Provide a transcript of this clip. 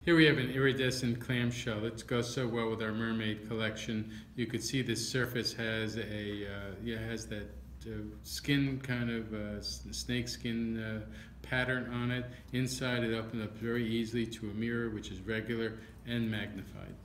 Here we have an iridescent clamshell. It goes so well with our mermaid collection. You could see the surface has has that skin kind of snake skin pattern on it. Inside it opens up very easily to a mirror, which is regular and magnified.